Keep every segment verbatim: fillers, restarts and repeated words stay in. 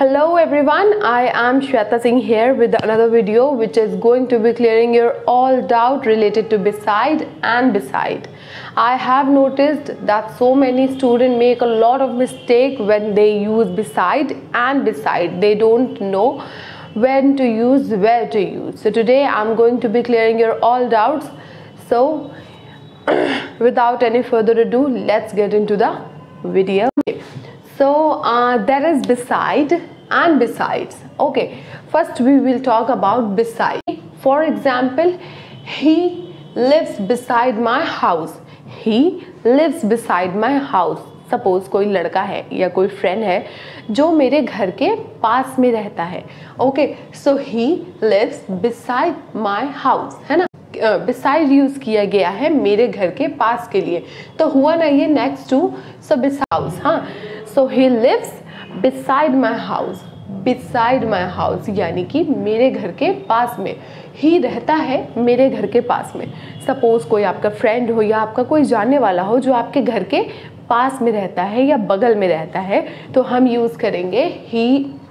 Hello everyone, I am Shweta Singh here with another video which is going to be clearing your all doubt related to beside and beside. I have noticed that so many students make a lot of mistake when they use beside and beside. They don't know when to use, where to use. So today I'm going to be clearing your all doubts. So without any further ado, let's get into the video. So uh, there is beside and besides. Okay, first we will talk about beside. For example, he lives beside my house. He lives beside my house. Suppose कोई लड़का है या कोई friend है जो मेरे घर के पास में रहता है. Okay, so he lives beside my house, है ना. बिसाइड uh, यूज किया गया है मेरे घर के पास के लिए, तो हुआ ना ये next to. So beside house, हाँ. So he lives beside my house. Beside my house यानी कि मेरे घर के पास में. ही रहता है मेरे घर के पास में. सपोज कोई आपका फ्रेंड हो या आपका कोई जानने वाला हो जो आपके घर के पास में रहता है या बगल में रहता है, तो हम यूज़ करेंगे ही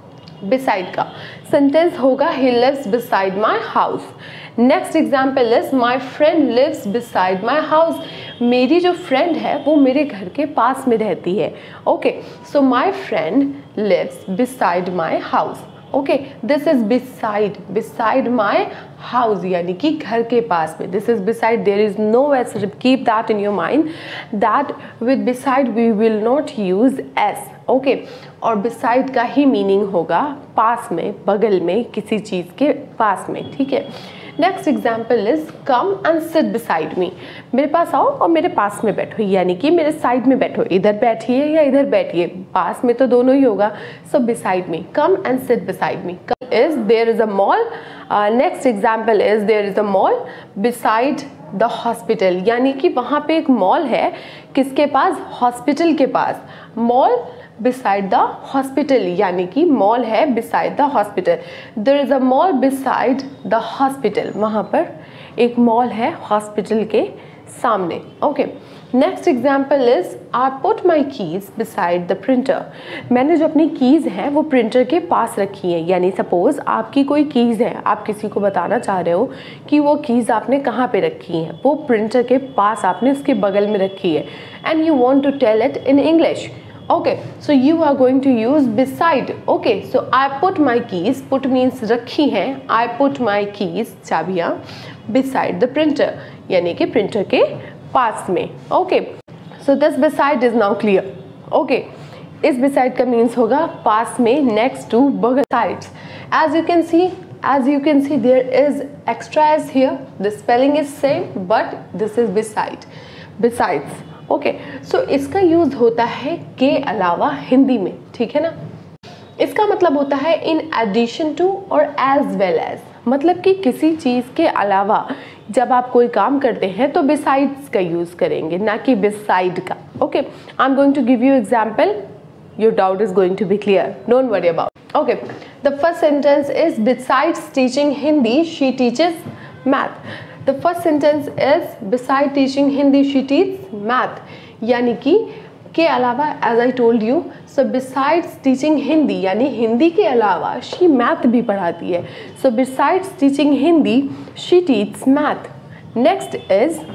बिसाइड का. सेंटेंस होगा he lives beside my house. Next example is my friend lives beside my house. मेरी जो फ्रेंड है वो मेरे घर के पास में रहती है. Okay, so my friend lives beside my house. Okay, this is beside. Beside my house यानी कि घर के पास में. This is beside. There is no S. Keep that in your mind that with beside we will not use S. Okay, और beside का ही meaning होगा पास में, बगल में, किसी चीज़ के पास में. ठीक है. Next example is come and sit beside me. मेरे पास आओ और मेरे पास में बैठो, यानी कि मेरे साइड में बैठो. इधर बैठिए या इधर बैठिए, पास में तो दोनों ही होगा. So beside me, come and sit beside me. Is there is a mall. Next example is there is a mall beside the hospital. यानी कि वहाँ पे एक मॉल है, किसके पास? हॉस्पिटल के पास. मॉल beside the hospital यानी कि मॉल है beside the hospital. there is a mall beside the hospital. वहाँ पर एक मॉल है हॉस्पिटल के सामने. Okay, next example is I put my keys beside the printer. मैंने जो अपनी कीज़ हैं वो प्रिंटर के पास रखी हैं. यानी सपोज आपकी कोई कीज़ है, आप किसी को बताना चाह रहे हो कि वो कीज़ आपने कहाँ पे रखी हैं, वो प्रिंटर के पास आपने उसके बगल में रखी है, and you want to tell it in English. Okay, so you are going to use beside. Okay, so I put my keys. Put means रखी हैं. I put my keys, चाबियाँ, beside the printer यानी कि printer के पास में. Okay, so this beside is now clear. Okay, इस beside का means होगा पास में, next to, बगल, sides. As you can see, as you can see there is extra s here. The spelling is same, but this is beside. Besides. Okay, so इसका use होता है के अलावा हिंदी में. ठीक है ना. इसका मतलब होता है इन एडिशन टू और एज वेल एज. मतलब कि किसी चीज़ के अलावा जब आप कोई काम करते हैं तो बिसाइड्स का यूज़ करेंगे, ना कि बिसाइड का. Okay, I am going to give you example. Your doubt is going to be clear. Don't worry about. Okay, the first sentence is besides teaching Hindi she teaches math. The first sentence is beside teaching Hindi she teaches math. यानी कि के अलावा, as I told you, so besides teaching Hindi यानी हिंदी के अलावा she math भी पढ़ाती है. So besides teaching Hindi she teaches math. Next is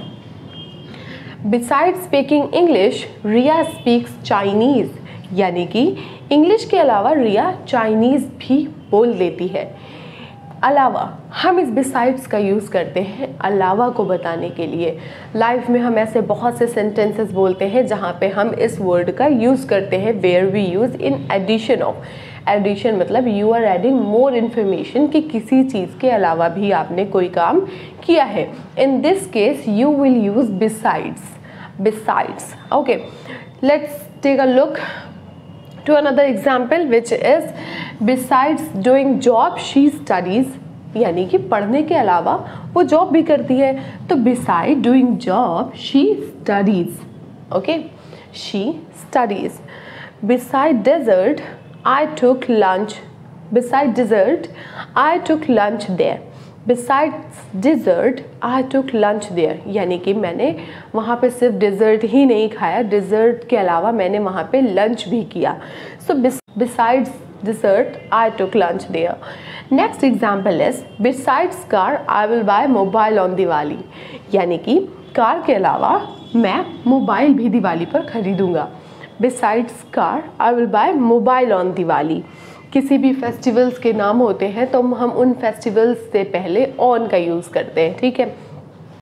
besides speaking English Ria speaks Chinese. यानी कि इंग्लिश के अलावा रिया चाइनीज़ भी बोल लेती है. अलावा, हम इस बिसाइड्स का यूज़ करते हैं अलावा को बताने के लिए. लाइफ में हम ऐसे बहुत से सेंटेंसेस बोलते हैं जहाँ पे हम इस वर्ड का यूज़ करते हैं where we use in addition of. Addition मतलब you are adding more information कि किसी चीज़ के अलावा भी आपने कोई काम किया है. In this case you will use besides. Besides. Okay, let's take a look to another example which is besides doing job she studies. यानी कि पढ़ने के अलावा वो जॉब भी करती है. तो beside doing job she studies. Okay, she studies. Beside dessert I took lunch. Beside dessert I took lunch there. Besides dessert I took lunch there. यानी कि मैंने वहाँ पे सिर्फ डिज़र्ट ही नहीं खाया, डिज़र्ट के अलावा मैंने वहाँ पे लंच भी किया. So besides dessert, I took lunch there. Next example is besides car, I will buy mobile on Diwali. यानी कि कार के अलावा मैं मोबाइल भी दिवाली पर खरीदूंगा. Besides car, I will buy mobile on Diwali. किसी भी फेस्टिवल्स के नाम होते हैं तो हम उन फेस्टिवल्स से पहले ऑन का यूज़ करते हैं, ठीक है.